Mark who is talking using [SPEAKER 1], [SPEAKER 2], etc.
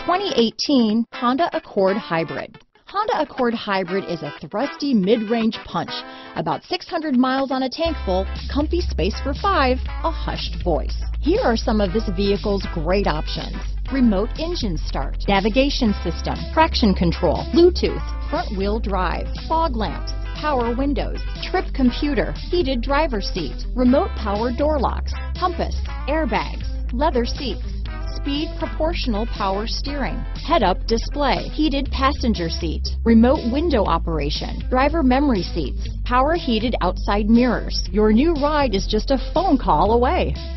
[SPEAKER 1] 2018 Honda Accord Hybrid. Honda Accord Hybrid is a thrusty mid-range punch. About 600 miles on a tank full, comfy space for 5, a hushed voice. Here are some of this vehicle's great options: remote engine start, navigation system, traction control, Bluetooth, front wheel drive, fog lamps, power windows, trip computer, heated driver's seat, remote power door locks, compass, airbags, leather seats, speed proportional power steering, head-up display, heated passenger seat, remote window operation, driver memory seats, power heated outside mirrors. Your new ride is just a phone call away.